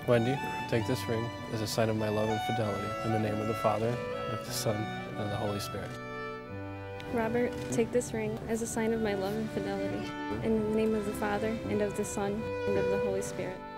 Wendy, take this ring as a sign of my love and fidelity in the name of the Father, and of the Son, and of the Holy Spirit. Robert, take this ring as a sign of my love and fidelity in the name of the Father, and of the Son, and of the Holy Spirit.